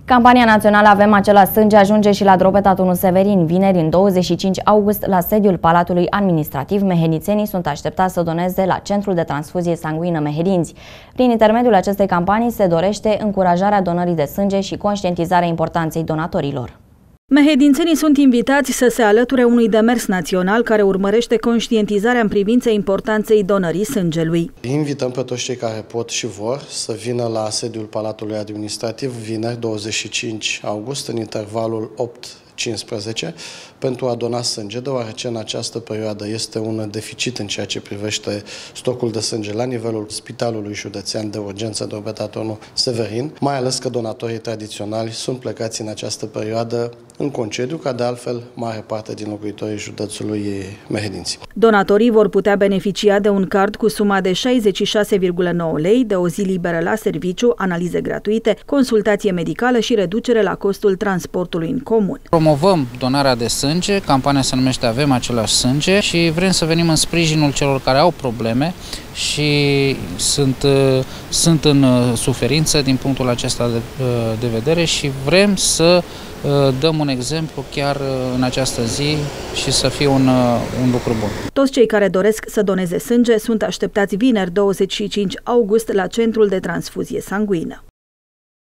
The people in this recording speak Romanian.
Campania națională Avem același sânge ajunge și la Drobeta Tunu Severin. Vineri, în 25 august, la sediul Palatului Administrativ, mehedințenii sunt așteptați să doneze la Centrul de Transfuzie Sanguină Mehedinți. Prin intermediul acestei campanii se dorește încurajarea donării de sânge și conștientizarea importanței donatorilor. Mehedințenii sunt invitați să se alăture unui demers național care urmărește conștientizarea în privința importanței donării sângelui. Invităm pe toți cei care pot și vor să vină la sediul Palatului Administrativ vineri 25 august în intervalul 8-15 pentru a dona sânge, deoarece în această perioadă este un deficit în ceea ce privește stocul de sânge la nivelul Spitalului Județean de Urgență Drobeta Tunu Severin, mai ales că donatorii tradiționali sunt plecați în această perioadă în concediu, ca de altfel mare parte din locuitorii județului Mehedinți. Donatorii vor putea beneficia de un card cu suma de 66,9 lei, de o zi liberă la serviciu, analize gratuite, consultație medicală și reducere la costul transportului în comun. Promovăm donarea de sânge, campania se numește Avem același sânge și vrem să venim în sprijinul celor care au probleme și sunt în suferință din punctul acesta de vedere și vrem să dăm un exemplu chiar în această zi și să fie un lucru bun. Toți cei care doresc să doneze sânge sunt așteptați vineri 25 august la Centrul de Transfuzie Sanguină.